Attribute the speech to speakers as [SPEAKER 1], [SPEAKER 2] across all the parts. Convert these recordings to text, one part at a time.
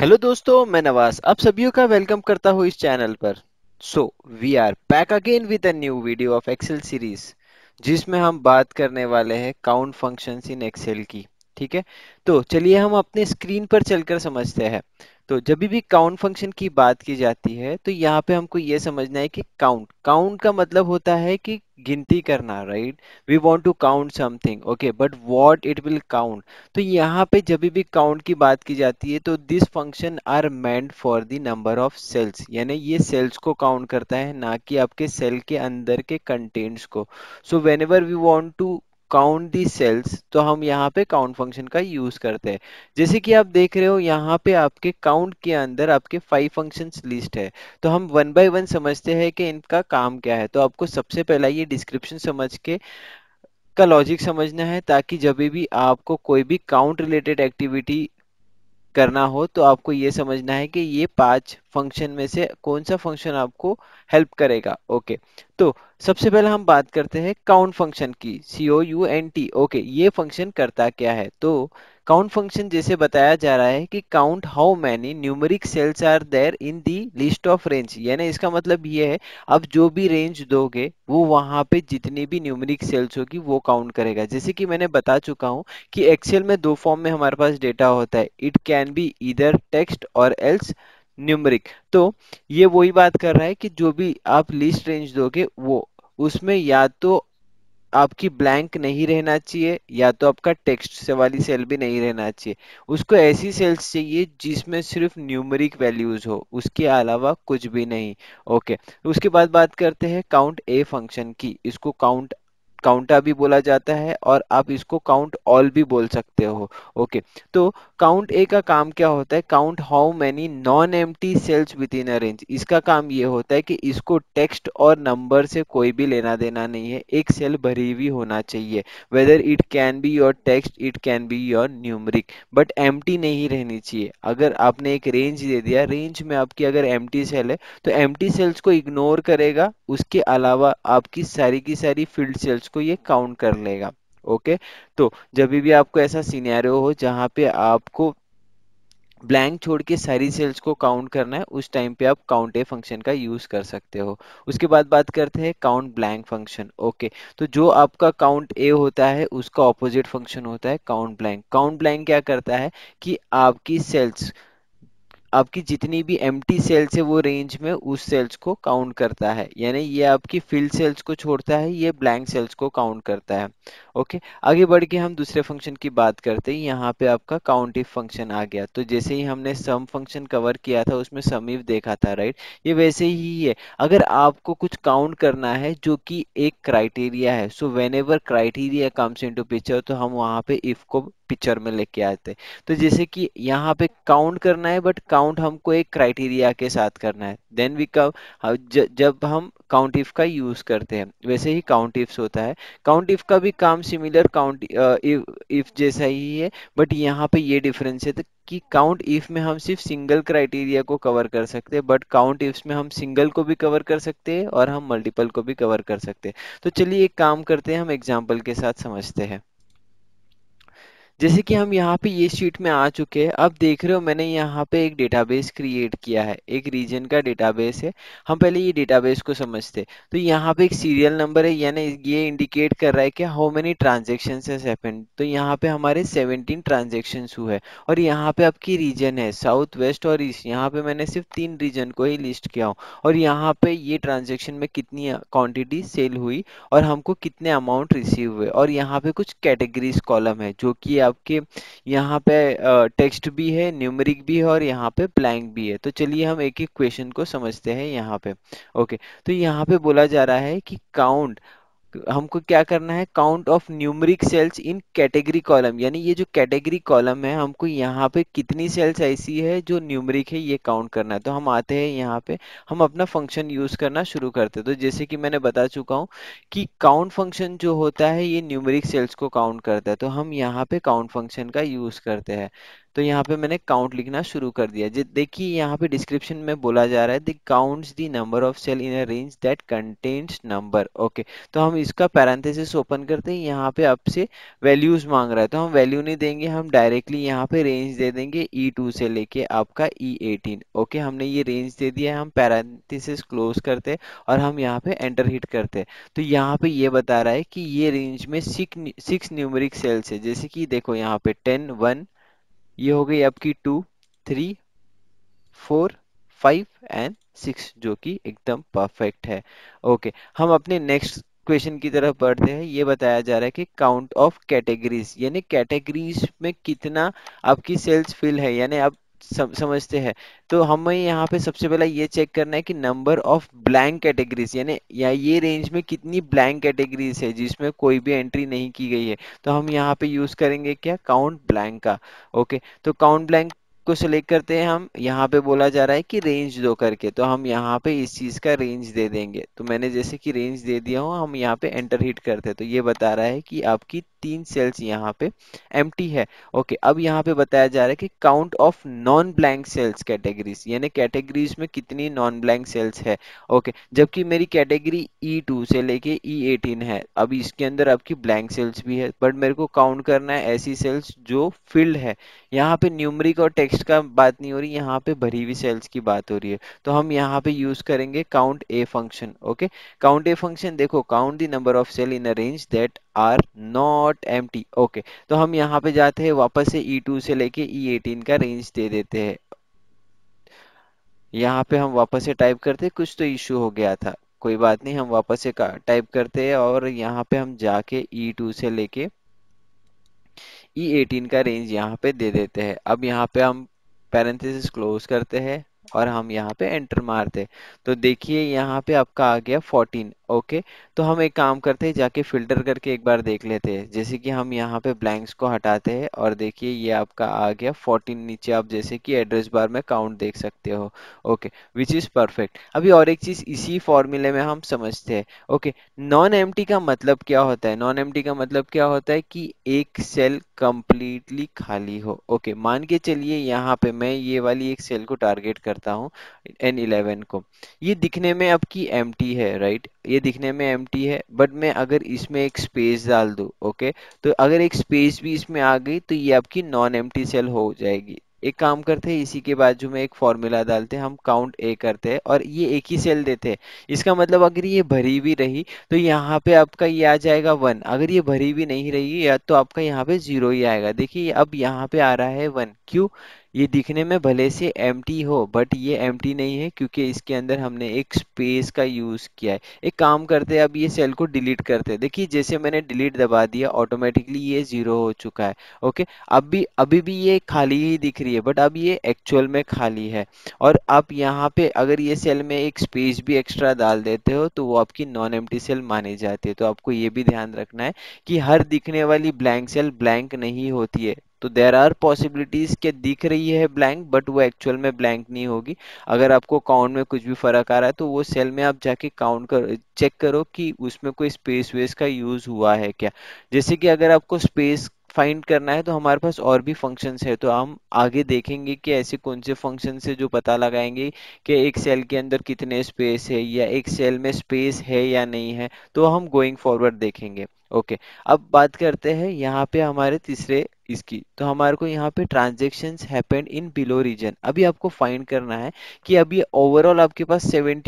[SPEAKER 1] Hello दोस्तों, मैं नवाज आप सभी का वेलकम करता हूँ इस चैनल पर। We are back again with a new video of Excel series, जिसमें हम बात करने वाले हैं काउंट फंक्शंस इन एक्सेल की। ठीक है, तो चलिए हम अपने स्क्रीन पर चलकर समझते हैं। तो जब भी काउंट फंक्शन की बात की जाती है तो यहाँ पे हमको ये समझना है कि काउंट काउंट का मतलब होता है कि गिनती करना, right. We want to count something, okay, but what it will count. तो यहाँ पे जब भी काउंट की बात की जाती है तो this function are meant for the number of cells, यानी ये सेल्स को काउंट करता है, ना कि आपके सेल के अंदर के कंटेंट्स को। So whenever we want to count the cells तो हम यहाँ पे काउंट फंक्शन का यूज करते हैं। जैसे कि आप देख रहे हो यहाँ पे आपके काउंट के अंदर आपके 5 फंक्शंस लिस्ट है। तो हम वन बाय वन समझते हैं कि इनका काम क्या है। तो आपको सबसे पहला ये डिस्क्रिप्शन समझ के का लॉजिक समझना है, ताकि जब भी आपको कोई भी काउंट रिलेटेड एक्टिविटी करना हो तो आपको ये समझना है कि ये 5 फंक्शन में से कौन सा फंक्शन आपको हेल्प करेगा। ओके, तो सबसे पहले हम बात करते हैं काउंट फंक्शन की। COUNT, ओके, ये फंक्शन करता क्या है। तो काउंट फंक्शन जैसे बताया जा रहा है कि count how many numeric cells are there in the list of range, यानी इसका मतलब ये है अब जो भी रेंज दोगे वो वहां पे जितनी भी न्यूमेरिक सेल्स होगी वो काउंट करेगा। जैसे कि मैंने बता चुका हूँ कि एक्सेल में दो फॉर्म में हमारे पास डेटा होता है, it can be either text or else numeric. तो ये वही बात कर रहा है कि जो भी आप लिस्ट रेंज दोगे वो उसमें या तो आपकी ब्लैंक नहीं रहना चाहिए या तो आपका टेक्स्ट से वाली सेल भी नहीं रहना चाहिए। उसको ऐसी सेल्स चाहिए जिसमें सिर्फ न्यूमेरिक वैल्यूज हो, उसके अलावा कुछ भी नहीं। ओके, उसके बाद बात करते हैं काउंट ए फंक्शन की। इसको काउंट काउंटा भी बोला जाता है और आप इसको काउंट ऑल भी बोल सकते हो। ओके, तो काउंट ए का काम क्या होता है, count how many non empty cells within a range. इसका काम ये होता है कि इसको टेक्स्ट और नंबर से कोई भी लेना देना नहीं है, एक सेल भरी हुई होना चाहिए। Whether it can be your text, it can be your numeric, but empty नहीं रहनी चाहिए। अगर आपने एक रेंज दे दिया, रेंज में आपकी अगर एम्प्टी सेल है तो एम्प्टी सेल्स को इग्नोर करेगा, उसके अलावा आपकी की सारी फील्ड सेल्स को ये काउंट कर लेगा। ओके, तो जब भी आपको ऐसा सिनेरियो हो जहां पे आपको ब्लैंक छोड़ के सारी सेल्स को काउंट करना है, उस टाइम पे आप काउंट ए फंक्शन का यूज कर सकते हो। उसके बाद बात करते हैं काउंट ब्लैंक फंक्शन। ओके, तो जो आपका काउंट ए होता है उसका ऑपोजिट फंक्शन होता है काउंट ब्लैंक। काउंट ब्लैंक क्या करता है कि आपकी सेल्स, आपकी जितनी भी एम्प्टी सेल्स है वो रेंज में उस सेल्स को काउंट करता है, यानी ये आपकी फिल्ड सेल्स को छोड़ता है, ये ब्लैंक सेल्स को काउंट करता है। ओके, आगे बढ़ के हम दूसरे फंक्शन की बात करते हैं। यहाँ पे आपका काउंट इफ फंक्शन आ गया। तो जैसे ही हमने सम फंक्शन कवर किया था उसमें सम इफ देखा था, राइट। ये वैसे ही है, अगर आपको कुछ काउंट करना है जो कि एक क्राइटेरिया है, so whenever criteria comes into picture तो हम वहाँ पे इफ को पिक्चर में लेके आते हैं। तो जैसे कि यहाँ पे काउंट करना है बट काउंट हमको एक क्राइटेरिया के साथ करना है, देन वी कम जब हम काउंट इफ का यूज करते हैं वैसे ही काउंट इफ्स होता है। काउंट इफ का भी काम सिमिलर काउंट इफ जैसा ही है, बट यहाँ पे ये डिफरेंस है कि काउंट इफ में हम सिर्फ सिंगल क्राइटेरिया को कवर कर सकते हैं, बट काउंट इफ्स में हम सिंगल को भी कवर कर सकते हैं और हम मल्टीपल को भी कवर कर सकते हैं। तो चलिए एक काम करते हैं, हम एग्जाम्पल के साथ समझते हैं। जैसे कि हम यहाँ पे ये शीट में आ चुके हैं, अब देख रहे हो मैंने यहाँ पे एक डेटाबेस क्रिएट किया है, एक रीजन का डेटाबेस है। हम पहले ये डेटाबेस को समझते हैं। तो यहाँ पे एक सीरियल नंबर है, यानी ये इंडिकेट कर रहा है कि how many transactions has happened. तो यहाँ पे हमारे 17 ट्रांजेक्शन्स हुए हैं। और यहाँ पे आपकी रीजन है साउथ वेस्ट और ईस्ट, यहाँ पे मैंने सिर्फ 3 रीजन को ही लिस्ट किया हूँ। और यहाँ पे ये ट्रांजेक्शन में कितनी क्वांटिटी सेल हुई और हमको कितने अमाउंट रिसीव हुए। और यहाँ पे कुछ कैटेगरीज कॉलम है जो कि आपके यहाँ पे टेक्स्ट भी है, न्यूमेरिक भी है और यहाँ पे ब्लैंक भी है। तो चलिए हम एक एक क्वेश्चन को समझते हैं यहाँ पे। ओके, तो यहाँ पे बोला जा रहा है कि काउंट, हमको क्या करना है, count of numeric cells in category column, यानी ये जो कैटेगरी कॉलम है हमको यहाँ पे कितनी सेल्स ऐसी है जो न्यूमेरिक है ये काउंट करना है। तो हम आते हैं यहाँ पे, हम अपना फंक्शन यूज करना शुरू करते हैं। तो जैसे कि मैंने बता चुका हूँ कि काउंट फंक्शन जो होता है ये न्यूमेरिक सेल्स को काउंट करता है, तो हम यहाँ पे काउंट फंक्शन का यूज करते हैं। तो यहाँ पे मैंने काउंट लिखना शुरू कर दिया। देखिए यहाँ पे डिस्क्रिप्शन में बोला जा रहा है the counts the number of cell in a range that contains number. Okay, तो हम इसका पैरेंथेसिस ओपन करते हैं, यहाँ पे आपसे वैल्यूज मांग रहा है तो हम वैल्यू नहीं देंगे, हम डायरेक्टली यहाँ पे रेंज दे देंगे E2 से लेके आपका E18। ओके, हमने ये रेंज दे दिया है, हम पैरेंथेसिस क्लोज करते हैं और हम यहाँ पे एंटर हिट करते हैं। तो यहाँ पे ये बता रहा है कि ये रेंज में सिक्स न्यूमेरिक सेल्स है, जैसे कि देखो यहाँ पे 10 1, ये हो गई आपकी 2 3 4 5 एंड 6, जो कि एकदम परफेक्ट है। ओके, हम अपने नेक्स्ट क्वेश्चन की तरफ बढ़ते हैं। ये बताया जा रहा है कि काउंट ऑफ कैटेगरीज, यानी कैटेगरीज में कितना आपकी सेल्स फिल है, यानी आप समझते हैं। तो हमें यहाँ पे सबसे पहला ये चेक करना है कि नंबर ऑफ ब्लैंक कैटेगरीज, यानी या ये रेंज में कितनी ब्लैंक कैटेगरीज है जिसमें कोई भी एंट्री नहीं की गई है। तो हम यहाँ पे यूज करेंगे क्या, काउंट ब्लैंक का। ओके, तो काउंट ब्लैंक को सिलेक्ट करते हैं हम। यहाँ पे बोला जा रहा है कि रेंज दो करके, तो हम यहाँ पे इस चीज का रेंज दे देंगे। तो मैंने जैसे कि रेंज दे दिया हूँ, हम यहाँ पे एंटर हिट करते हैं तो ये बता रहा है कि आपकी 3 सेल्स यहाँ पे एम्प्टी है। ओके, अब यहाँ पे बताया जा रहा है कि count of non blank cells categories, यानी कैटेगरीज में कितनी नॉन ब्लैंक सेल्स है। ओके, जबकि मेरी कैटेगरी E2 से लेके E18 है, अब इसके अंदर आपकी ब्लैंक सेल्स भी है, बट मेरे को काउंट करना है ऐसी सेल्स जो फिल्ड है। यहाँ पे न्यूमरिक और टेक्स्ट का बात नहीं हो रही, यहाँ पे भरी हुई सेल्स की बात हो रही है। तो हम यहाँ पे यूज करेंगे count A function. Okay, count A function, देखो count the number of cell in a range that are not empty. Okay, तो हम यहाँ पे जाते हैं वापस से E2 से लेके E18 का रेंज दे देते हैं। यहाँ पे हम वापस से टाइप करते हैं, कुछ तो इश्यू हो गया था, कोई बात नहीं, हम वापस से टाइप करते हैं और यहाँ पे हम जाके E2 से लेके E18 का रेंज यहाँ पे दे देते हैं। अब यहाँ पे हम पैरेंथेसिस क्लोज करते हैं और हम यहाँ पे एंटर मारते हैं। तो देखिए यहाँ पे आपका आ गया 14। ओके, तो हम एक काम करते हैं, जाके फिल्टर करके एक बार देख लेते हैं। जैसे कि हम यहाँ पे ब्लैंक्स को हटाते हैं और देखिए ये आपका आ गया 14, नीचे आप जैसे कि एड्रेस बार में काउंट देख सकते हो। Okay, which is perfect. अभी और एक चीज इसी फॉर्मूले में हम समझते हैं। ओके, नॉन एम्प्टी का मतलब क्या होता है, नॉन एम्प्टी का मतलब क्या होता है कि एक सेल कंप्लीटली खाली हो। ओके, मान के चलिए यहाँ पे मैं ये वाली एक सेल को टारगेट करता हूँ, N11 को। ये दिखने में आपकी एम्प्टी है, राइट, ये दिखने में एम्प्टी है, बट मैं अगर इसमें एक स्पेस डाल दूँ, ओके, तो अगर एक स्पेस भी इसमें आ गई तो ये आपकी नॉन एम्प्टी सेल हो जाएगी। एक काम करते हैं, इसी के बाजू में एक फॉर्मूला डालते हैं, हम काउंट ए करते हैं और ये एक ही सेल देते हैं। इसका मतलब अगर ये भरी भी रही तो यहाँ पे आपका ये आ जाएगा 1, अगर ये भरी भी नहीं रही या तो आपका यहाँ पे 0 ही आएगा। देखिए अब यहाँ पे आ रहा है 1, क्यों, ये दिखने में भले से एम्प्टी हो बट ये एम्प्टी नहीं है क्योंकि इसके अंदर हमने एक स्पेस का यूज किया है। एक काम करते हैं, अब ये सेल को डिलीट करते हैं। देखिए जैसे मैंने डिलीट दबा दिया, ऑटोमेटिकली ये 0 हो चुका है। ओके, अभी भी ये खाली ही दिख रही है बट अब ये एक्चुअल में खाली है। और आप यहाँ पे अगर ये सेल में एक स्पेस भी एक्स्ट्रा डाल देते हो तो वो आपकी नॉन एम्प्टी सेल मानी जाती है। तो आपको ये भी ध्यान रखना है कि हर दिखने वाली ब्लैंक सेल ब्लैंक नहीं होती है। तो देर आर पॉसिबिलिटीज के दिख रही है ब्लैंक बट वो एक्चुअल में ब्लैंक नहीं होगी। अगर आपको काउंट में कुछ भी फर्क आ रहा है तो वो सेल में आप जाके काउंट कर चेक करो कि उसमें कोई स्पेस वेस का यूज हुआ है क्या। जैसे कि अगर आपको स्पेस फाइंड करना है तो हमारे पास और भी फंक्शंस है, तो हम आगे देखेंगे कि ऐसे कौन से फंक्शन है जो पता लगाएंगे कि एक सेल के अंदर कितने स्पेस है या एक सेल में स्पेस है या नहीं है, तो हम गोइंग फॉरवर्ड देखेंगे। ओके, अब बात करते हैं यहाँ पे हमारे तीसरे इसकी। तो हमारे को यहाँ पे transactions happened in below region, अभी आपको फाइंड करना है कि अभी ओवरऑल आपके पास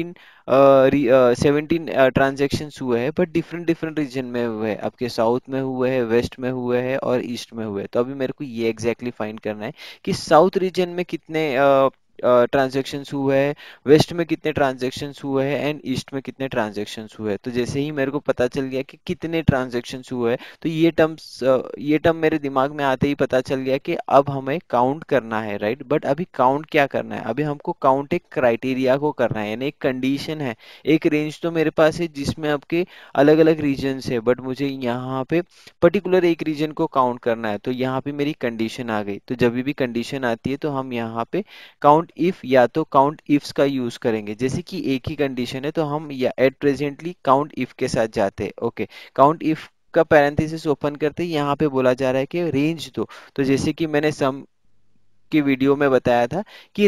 [SPEAKER 1] 17 ट्रांजेक्शन हुए हैं बट डिफरेंट डिफरेंट रीजन में हुए हैं, आपके साउथ में हुए हैं, वेस्ट में हुए हैं और ईस्ट में हुए हैं। तो अभी मेरे को ये एग्जैक्टली फाइंड करना है कि साउथ रीजन में कितने ट्रांजेक्शंस हुए हैं, वेस्ट में कितने ट्रांजेक्शन्स हुए हैं एंड ईस्ट में कितने ट्रांजेक्शन्स हुए हैं। तो जैसे ही मेरे को पता चल गया कि कितने ट्रांजेक्शन्स हुए हैं तो ये टर्म मेरे दिमाग में आते ही पता चल गया कि अब हमें काउंट करना है, राइट। बट अभी काउंट क्या करना है, अभी हमको काउंट एक क्राइटेरिया को करना है, यानी एक कंडीशन है। एक रेंज तो मेरे पास है जिसमें आपके अलग अलग रीजन्स है बट मुझे यहाँ पे पर्टिकुलर एक रीजन को काउंट करना है। तो यहाँ पे मेरी कंडीशन आ गई, तो जब भी कंडीशन आती है तो हम यहाँ पे काउंट इफ या तो काउंट इफ्स का यूज करेंगे। जैसे कि एक ही कंडीशन है तो हम या एट प्रेजेंटली काउंट इफ के साथ जाते हैं। ओके, काउंट इफ का पैरेंथेसिस ओपन करते ही यहाँ पे बोला जा रहा है कि रेंज दो। तो जैसे कि मैंने सम की वीडियो में बताया था कि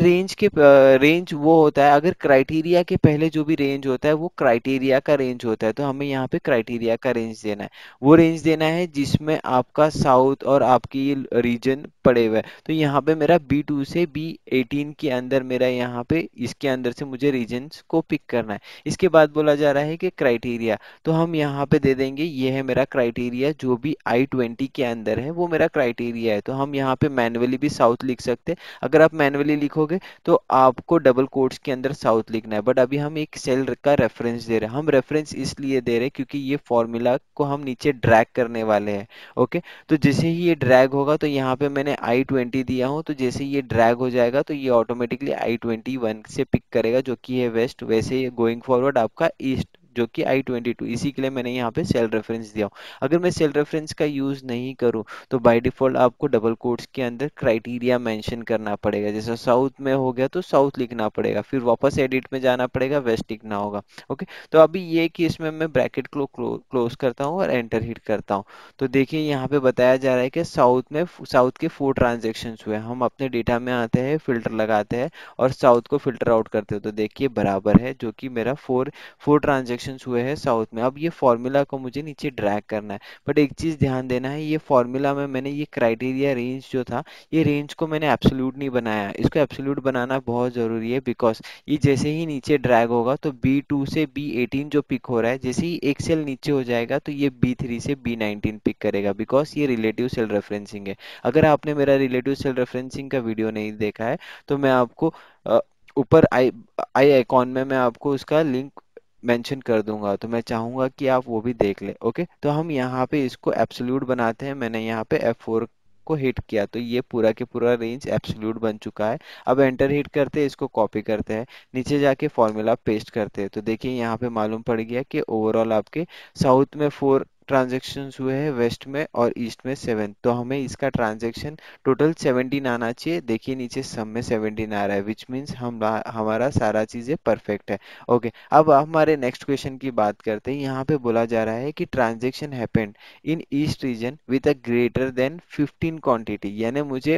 [SPEAKER 1] रेंज वो होता है, अगर क्राइटेरिया के पहले जो भी रेंज होता है वो क्राइटेरिया का रेंज होता है, तो हमें यहाँ पे क्राइटेरिया का रेंज देना है। वो रेंज देना है जिसमें आपका साउथ और आपकी रीजन पड़े हुए हैं। तो यहाँ पे मेरा B2 से B18 के अंदर, मेरा यहाँ पे इसके अंदर से मुझे रीजन्स को पिक करना है। इसके बाद बोला जा रहा है कि क्राइटेरिया, तो हम यहाँ पे दे देंगे ये है मेरा क्राइटेरिया, जो भी I20 के अंदर है वो मेरा क्राइटेरिया है। तो हम यहाँ पे मैनुअली भी साउथ लिख सकते हैं। अगर आप मैनुअली लिखोगे तो आपको डबल कोट्स के अंदर साउथ लिखना है, बट अभी हम एक सेल का रेफरेंस दे रहे हैं। हम रेफरेंस इसलिए दे रहे हैं क्योंकि ये फॉर्मूला को हम नीचे ड्रैग करने वाले हैं। ओके, तो जैसे ही ये ड्रैग होगा तो यहाँ पे मैंने I20 दिया हूँ, तो जैसे ही ये ड्रैग हो जाएगा तो ये ऑटोमेटिकली I21 से पिक करेगा, जो कि है वेस्ट। वैसे ही गोइंग फॉरवर्ड आपका ईस्ट, जो कि I22। इसी के लिए मैंने यहाँ पे सेल रेफरेंस दिया हूँ। अगर मैं सेल रेफरेंस का यूज नहीं करूँ तो बाय डिफॉल्ट आपको डबल कोट्स के अंदर क्राइटेरिया मेंशन करना पड़ेगा। जैसे साउथ में हो गया तो साउथ लिखना पड़ेगा, फिर वापस एडिट में जाना पड़ेगा, वेस्ट लिखना होगा। ओके, तो अभी ये कि इसमें मैं ब्रैकेट को क्लोज करता हूँ और एंटर हिट करता हूँ। तो देखिए यहाँ पे बताया जा रहा है कि साउथ के 4 ट्रांजेक्शन हुए। हम अपने डेटा में आते हैं, फिल्टर लगाते हैं और साउथ को फिल्टर आउट करते हैं, तो देखिए बराबर है, जो कि मेरा फोर ट्रांजेक्शन हुए हैं साउथ में। अब ये फॉर्मूला को मुझे नीचे ड्रैग करना है, बट एक चीज ध्यान देना है, ये फॉर्मूला में मैंने ये क्राइटेरिया रेंज जो था, ये रेंज को मैंने एब्सोल्यूट नहीं बनाया। इसको एब्सोल्यूट बनाना बहुत जरूरी है, बिकॉज ये जैसे ही नीचे ड्रैग होगा तो B2 से B18 जो पिक हो रहा है, जैसे ही एक सेल नीचे हो जाएगा तो ये B3 से B19 पिक करेगा, बिकॉज ये रिलेटिव सेल रेफरेंसिंग है। अगर आपने मेरा रिलेटिव सेल रेफरेंसिंग का वीडियो नहीं देखा है तो मैं आपको अ, ऊपर आई आई आइकॉन में मैं आपको उसका लिंक मेंशन कर दूंगा, तो मैं चाहूंगा कि आप वो भी देख लें। ओके, तो हम यहाँ पे इसको एब्सोल्यूट बनाते हैं। मैंने यहाँ पे F4 को हिट किया तो ये पूरा के पूरा रेंज एब्सोल्यूट बन चुका है। अब एंटर हिट करते हैं, इसको कॉपी करते हैं, नीचे जाके फॉर्मूला पेस्ट करते हैं, तो देखिए यहाँ पे मालूम पड़ गया कि ओवरऑल आपके साउथ में 4 ट्रांजेक्शन्स हुए हैं, वेस्ट में और ईस्ट में 7। तो हमें इसका ट्रांजेक्शन टोटल 17 आना चाहिए। देखिए नीचे सम में 17 आ रहा है, विच मीन्स हमारा सारा चीजें परफेक्ट है। ओके, अब हमारे नेक्स्ट क्वेश्चन की बात करते हैं। यहाँ पे बोला जा रहा है कि transaction happened in east region with a greater than 15 quantity, यानी मुझे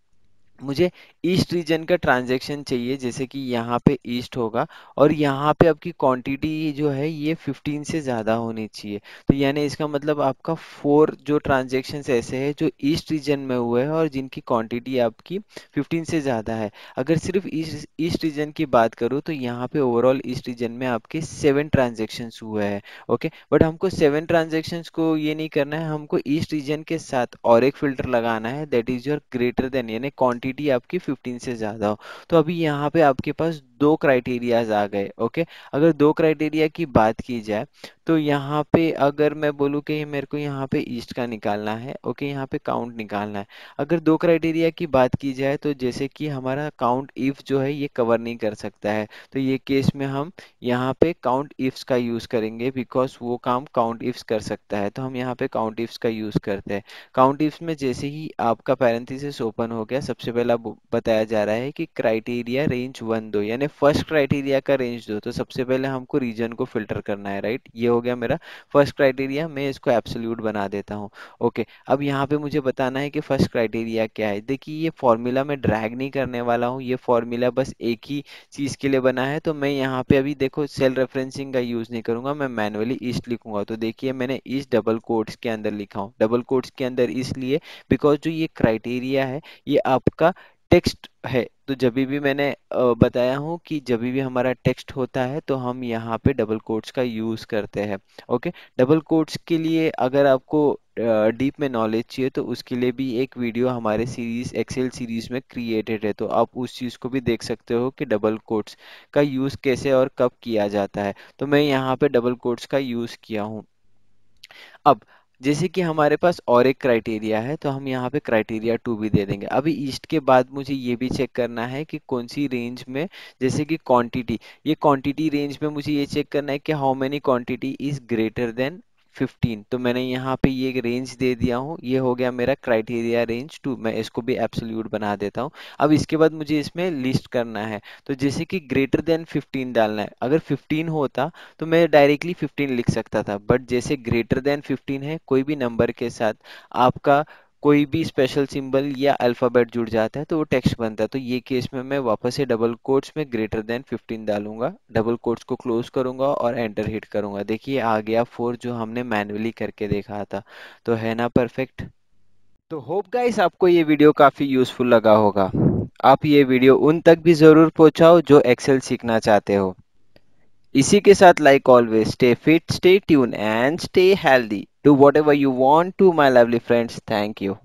[SPEAKER 1] मुझे ईस्ट रीजन का ट्रांजैक्शन चाहिए, जैसे कि यहाँ पे ईस्ट होगा और यहाँ पे आपकी क्वांटिटी जो है ये 15 से ज़्यादा होनी चाहिए। तो यानी इसका मतलब आपका 4 जो ट्रांजैक्शंस ऐसे हैं जो ईस्ट रीजन में हुए हैं और जिनकी क्वांटिटी आपकी 15 से ज़्यादा है। अगर सिर्फ ईस्ट रीजन की बात करूँ तो यहाँ पे ओवरऑल ईस्ट रीजन में आपके 7 ट्रांजेक्शन्स हुए हैं। ओके, बट हमको 7 ट्रांजेक्शन्स को ये नहीं करना है, हमको ईस्ट रीजन के साथ और एक फिल्टर लगाना है, that is your greater than, यानी क्वांटिटी आपकी 15 से ज्यादा हो। तो अभी यहाँ पे आपके पास दो क्राइटेरियाज आ गए। ओके, अगर दो क्राइटेरिया की बात की जाए तो यहाँ पे अगर मैं बोलूँ कि मेरे को यहाँ पे ईस्ट का निकालना है, ओके, यहाँ पे काउंट निकालना है। अगर दो क्राइटेरिया की बात की जाए तो जैसे कि हमारा काउंट इफ जो है ये कवर नहीं कर सकता है, तो ये केस में हम यहाँ पे काउंट इफ्स का यूज करेंगे, बिकॉज वो काम काउंट इफ्स कर सकता है। तो हम यहाँ पे काउंट इफ्स का यूज करते हैं। काउंट इफ्स में जैसे ही आपका पैरेंथेसिस ओपन हो गया, सबसे पहला बताया जा रहा है कि क्राइटेरिया रेंज 1 दो, यानी फर्स्ट क्राइटेरिया का रेंज दो। तो सबसे पहले हमको रीजन को फिल्टर करना है, राइट। ये हो गया मेरा फर्स्ट क्राइटेरिया, मैं इसको एब्सोल्यूट बना देता हूँ। ओके, अब यहाँ पे मुझे बताना है कि फर्स्ट क्राइटेरिया क्या है। देखिए ये फॉर्मूला मैं ड्रैग नहीं करने वाला हूँ, ये फॉर्मूला बस एक ही चीज के लिए बना है। तो मैं यहाँ पे अभी देखो सेल रेफरेंसिंग का यूज नहीं करूंगा, मैं मैनुअली ईस्ट लिखूंगा। तो देखिए मैंने ईस्ट डबल कोट्स के अंदर लिखा हूँ, डबल कोट्स के अंदर इसलिए बिकॉज जो ये क्राइटेरिया है ये आपका टेक्स्ट है। तो जब भी मैंने बताया हूँ कि जब भी हमारा टेक्स्ट होता है तो हम यहाँ पे डबल कोट्स का यूज करते हैं। ओके, डबल कोट्स के लिए अगर आपको डीप में नॉलेज चाहिए तो उसके लिए भी एक वीडियो हमारे सीरीज एक्सेल सीरीज में क्रिएटेड है, तो आप उस चीज को भी देख सकते हो कि डबल कोट्स का यूज कैसे और कब किया जाता है। तो मैं यहाँ पे डबल कोट्स का यूज किया हूँ। अब जैसे कि हमारे पास और एक क्राइटेरिया है तो हम यहाँ पे क्राइटेरिया 2 भी दे देंगे। अभी ईस्ट के बाद मुझे ये भी चेक करना है कि कौन सी रेंज में, जैसे कि क्वांटिटी, ये क्वांटिटी रेंज में मुझे ये चेक करना है कि how many quantity is greater than 15। तो मैंने यहाँ पे ये रेंज दे दिया हूँ, ये हो गया मेरा क्राइटेरिया रेंज 2। मैं इसको भी एब्सोल्यूट बना देता हूँ। अब इसके बाद मुझे इसमें लिस्ट करना है, तो जैसे कि ग्रेटर देन 15 डालना है। अगर 15 होता तो मैं डायरेक्टली 15 लिख सकता था, बट जैसे ग्रेटर देन 15 है, कोई भी नंबर के साथ आपका कोई भी स्पेशल सिंबल या अल्फ़ाबेट जुड़ जाता है तो वो टेक्स्ट बनता है। तो ये केस में मैं वापस से डबल कोट्स में ग्रेटर देन 15 डालूंगा, डबल कोट्स को क्लोज करूंगा और एंटर हिट करूंगा। देखिए आ गया 4 जो हमने मैन्युअली करके देखा था। तो है ना परफेक्ट। तो होप गाइस आपको ये वीडियो काफ़ी यूज़फुल लगा होगा। आप ये वीडियो उन तक भी ज़रूर पहुंचाओ जो एक्सेल सीखना चाहते हो। इसी के साथ like always stay fit, stay tune and stay healthy. Do whatever you want to my lovely friends. Thank you.